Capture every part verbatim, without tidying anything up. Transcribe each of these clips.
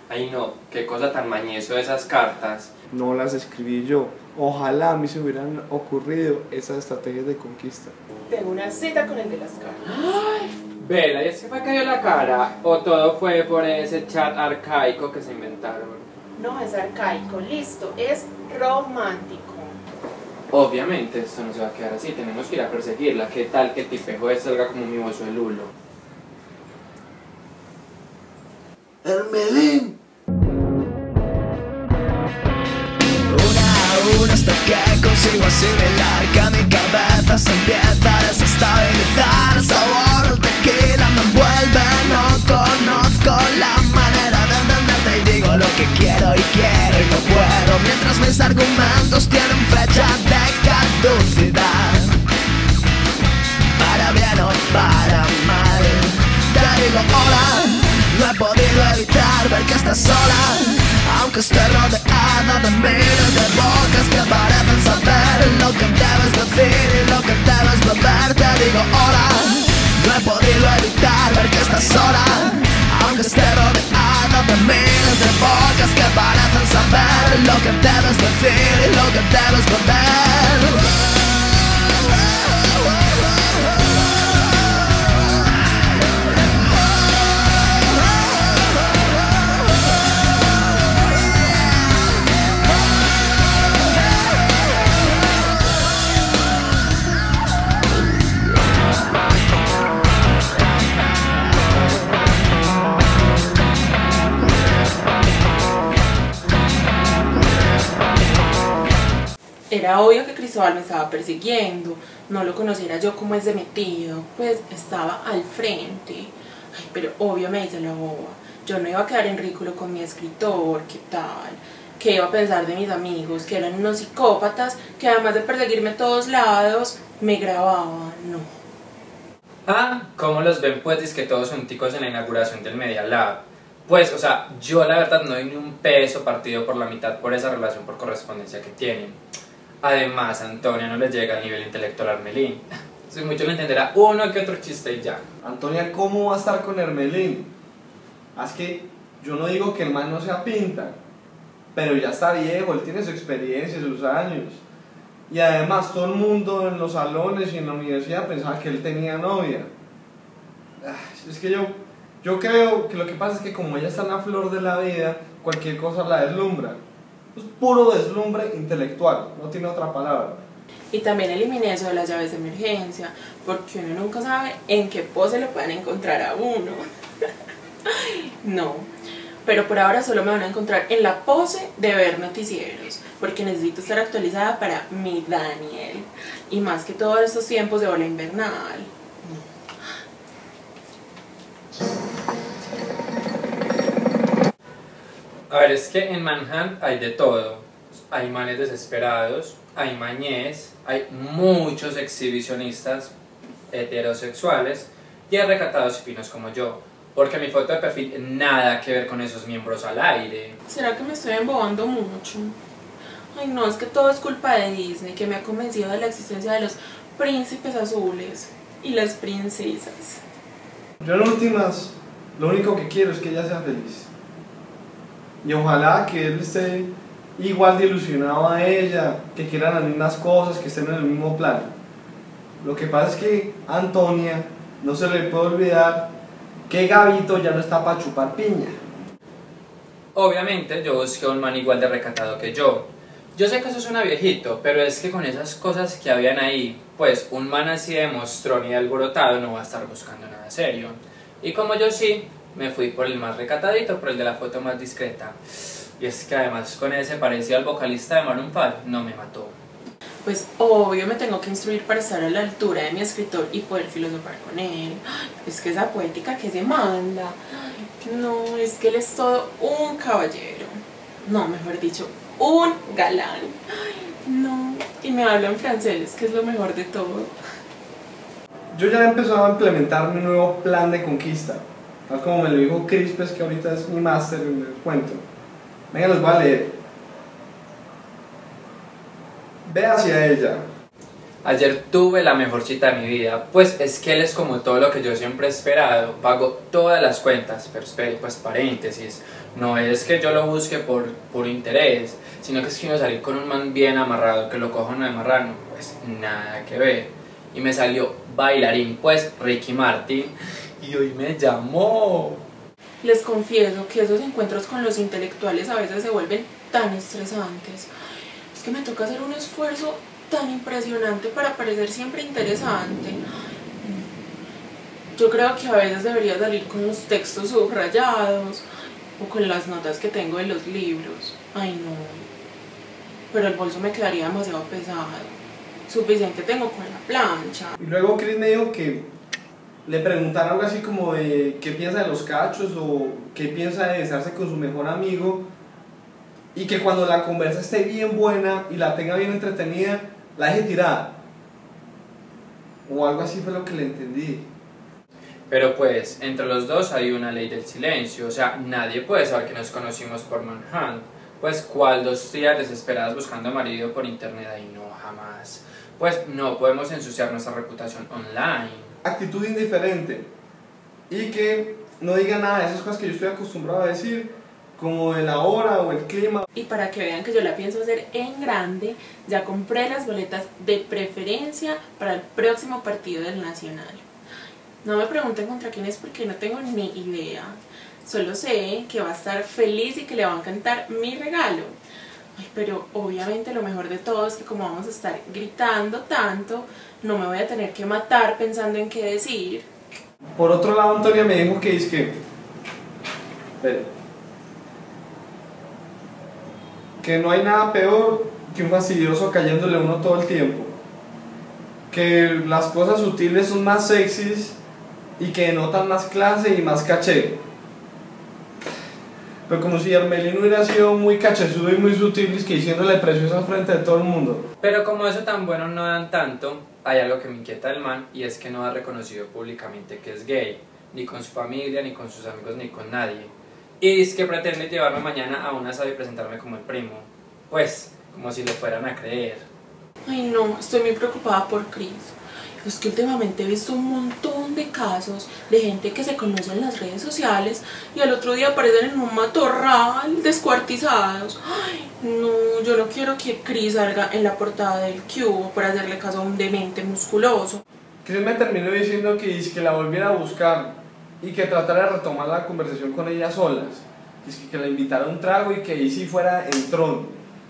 Ay no, qué cosa tan mañezo esas cartas. No las escribí yo. Ojalá a mí se hubieran ocurrido esas estrategias de conquista. Tengo una cita con el de las cartas. Ay, Vela, ¿y es que fue que dio la cara? ¿O todo fue por ese chat arcaico que se inventaron? No es arcaico, listo, es romántico. Obviamente esto no se va a quedar así, tenemos que ir a perseguirla. ¿Qué tal que Tipejo salga como mi bozo de Lulo? ¡Hermelín! Una a una hasta que consigo asimilar que mi cabeza se empieza a desestabilizar. El sabor del tequila me envuelve, no conozco la manera de entenderte y digo lo que quiero y quiero y no puedo, mientras mis argumentos tienen fecha de caducidad. Para bien o para mal, te digo hola, no he podido evitar ver que estás sola, aunque esté rodeada de miles de bocas que parecen saber lo que debes decir y lo que debes beber. Te digo hola, no he podido evitar ver que estás sola, aunque esté rodeada de miles de bocas que parecen saber lo que debes decir y lo que debes beber. Era obvio que Cristóbal me estaba persiguiendo, no lo conociera yo como es de metido, pues estaba al frente. Ay, pero obvio me hice la boba, yo no iba a quedar en ridículo con mi escritor, ¿qué tal? ¿Qué iba a pensar de mis amigos? Que eran unos psicópatas que además de perseguirme a todos lados, me grababan, no. Ah, ¿cómo los ven pues? Dice que todos son ticos en la inauguración del Media Lab. Pues, o sea, yo la verdad no doy ni un peso partido por la mitad por esa relación por correspondencia que tienen. Además, Antonia no le llega al nivel intelectual a Hermelín. Si mucho le entenderá uno que otro chiste y ya. Antonia, ¿cómo va a estar con Hermelín? Es que yo no digo que el man no sea pinta, pero ya está viejo, él tiene su experiencia, sus años. Y además todo el mundo en los salones y en la universidad pensaba que él tenía novia. Es que yo, yo creo que lo que pasa es que como ella está en la flor de la vida, cualquier cosa la deslumbra. Es puro deslumbre intelectual, no tiene otra palabra. Y también eliminé eso de las llaves de emergencia, porque uno nunca sabe en qué pose lo pueden encontrar a uno. No, pero por ahora solo me van a encontrar en la pose de ver noticieros, porque necesito estar actualizada para mi Daniel, y más que todos estos tiempos de ola invernal. A ver, es que en Manhunt hay de todo. Hay manes desesperados, hay mañez, hay muchos exhibicionistas heterosexuales y hay recatados y finos como yo. Porque mi foto de perfil nada que ver con esos miembros al aire. ¿Será que me estoy embobando mucho? Ay no, es que todo es culpa de Disney, que me ha convencido de la existencia de los príncipes azules y las princesas. Yo en últimas, lo único que quiero es que ella sea feliz. Y ojalá que él esté igual de ilusionado a ella, que quieran las mismas cosas, que estén en el mismo plan. Lo que pasa es que a Antonia no se le puede olvidar que Gabito ya no está para chupar piña. Obviamente yo busqué un man igual de recatado que yo. Yo sé que eso suena viejito, pero es que con esas cosas que habían ahí, pues un man así de mostrón y de alborotado no va a estar buscando nada serio. Y como yo sí, me fui por el más recatadito, por el de la foto más discreta. Y es que además con ese parecido al vocalista de Maroon cinco, no me mató. Pues obvio me tengo que instruir para estar a la altura de mi escritor y poder filosofar con él. Es que esa poética que se manda. No, es que él es todo un caballero. No, mejor dicho, un galán. No, y me habla en francés, que es lo mejor de todo. Yo ya he empezado a implementar mi nuevo plan de conquista. Tal como me lo dijo Crispes, que ahorita es mi máster en el cuento. Venga, los voy a leer. Ve hacia ella. Ayer tuve la mejor cita de mi vida, pues es que él es como todo lo que yo siempre he esperado, pago todas las cuentas, pero espere, pues paréntesis, no es que yo lo busque por, por interés, sino que es que quiero salir con un man bien amarrado, que lo coja uno de marrano, pues nada que ver, y me salió bailarín, pues Ricky Martin, y hoy me llamó. Les confieso que esos encuentros con los intelectuales a veces se vuelven tan estresantes, es que me toca hacer un esfuerzo tan impresionante para parecer siempre interesante. Yo creo que a veces debería salir con los textos subrayados o con las notas que tengo de los libros. Ay no, pero el bolso me quedaría demasiado pesado. Suficiente tengo con la plancha. Y luego Chris me dijo que le preguntaron algo así como de qué piensa de los cachos o qué piensa de besarse con su mejor amigo, y que cuando la conversa esté bien buena y la tenga bien entretenida, la deje tirada, o algo así fue lo que le entendí. Pero pues, entre los dos hay una ley del silencio, o sea, nadie puede saber que nos conocimos por Manhunt. Pues, ¿cuál dos tías desesperadas buscando marido por internet? Ahí no, jamás. Pues, no podemos ensuciar nuestra reputación online. Actitud indiferente, y que no diga nada de esas cosas que yo estoy acostumbrado a decir, como de la hora o el clima. Y para que vean que yo la pienso hacer en grande, ya compré las boletas de preferencia para el próximo partido del Nacional. No me pregunten contra quién es porque no tengo ni idea. Solo sé que va a estar feliz y que le va a encantar mi regalo. Ay, pero obviamente lo mejor de todo es que como vamos a estar gritando tanto, no me voy a tener que matar pensando en qué decir. Por otro lado, Antonia me dijo que es que... Espere. Que no hay nada peor que un fastidioso cayéndole a uno todo el tiempo. Que las cosas sutiles son más sexys y que denotan más clase y más caché. Pero como si Hermelín hubiera sido muy cachezudo y muy sutil, es que diciéndole preciosa frente de todo el mundo. Pero como eso tan bueno no dan tanto, hay algo que me inquieta del man, y es que no ha reconocido públicamente que es gay, ni con su familia, ni con sus amigos, ni con nadie. Y es que pretende llevarme mañana a un asado y presentarme como el primo. Pues, como si lo fueran a creer. Ay no, estoy muy preocupada por Chris. Es que últimamente he visto un montón de casos de gente que se conoce en las redes sociales y al otro día aparecen en un matorral descuartizados. Ay, no, yo no quiero que Chris salga en la portada del Cubo por hacerle caso a un demente musculoso. Chris me terminó diciendo que, que la volviera a buscar y que tratara de retomar la conversación con ella solas. Es que, que la invitara a un trago y que ahí sí fuera entrón.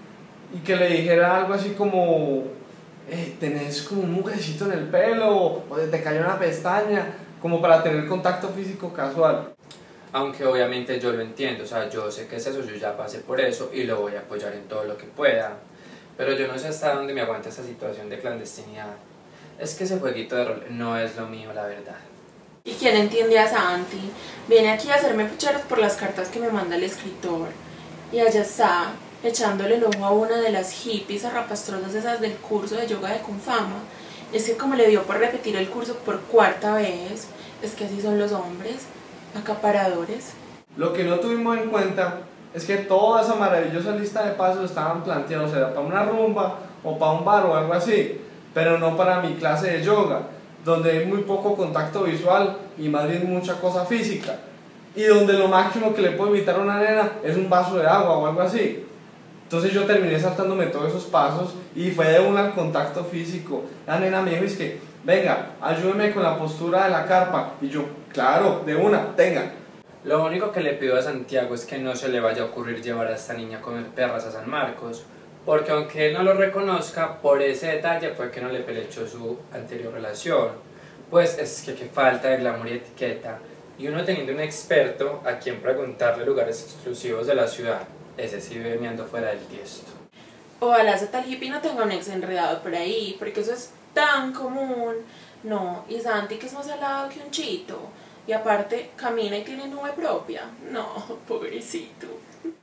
Y que le dijera algo así como... Eh, tenés como un mugrecito en el pelo o te cayó una pestaña, como para tener contacto físico casual. Aunque obviamente yo lo entiendo, o sea, yo sé que es eso, yo ya pasé por eso y lo voy a apoyar en todo lo que pueda. Pero yo no sé hasta dónde me aguanta esta situación de clandestinidad. Es que ese jueguito de rol no es lo mío, la verdad. ¿Y quién entiende a Santi? Viene aquí a hacerme pucheros por las cartas que me manda el escritor. Y allá está, echándole el ojo a una de las hippies arrapastrosas esas del curso de yoga de Confama. Es que como le dio por repetir el curso por cuarta vez, es que así son los hombres, acaparadores. Lo que no tuvimos en cuenta es que toda esa maravillosa lista de pasos estaban planteados, o sea, para una rumba o para un bar o algo así, pero no para mi clase de yoga, donde hay muy poco contacto visual y más bien mucha cosa física, y donde lo máximo que le puedo invitar a una nena es un vaso de agua o algo así. Entonces yo terminé saltándome todos esos pasos y fue de una al contacto físico. La nena me dijo, es que, venga, ayúdeme con la postura de la carpa. Y yo, claro, de una, tenga. Lo único que le pido a Santiago es que no se le vaya a ocurrir llevar a esta niña a comer perras a San Marcos, porque aunque él no lo reconozca, por ese detalle fue que no le pelechó su anterior relación. Pues es que qué falta de glamour y etiqueta, y uno teniendo un experto a quien preguntarle lugares exclusivos de la ciudad. Ese sí vive meando fuera del tiesto. Ojalá ese tal hippie no tenga un ex enredado por ahí, porque eso es tan común. No, y Santi que es más salado que un chito. Y aparte, camina y tiene nube propia. No, pobrecito.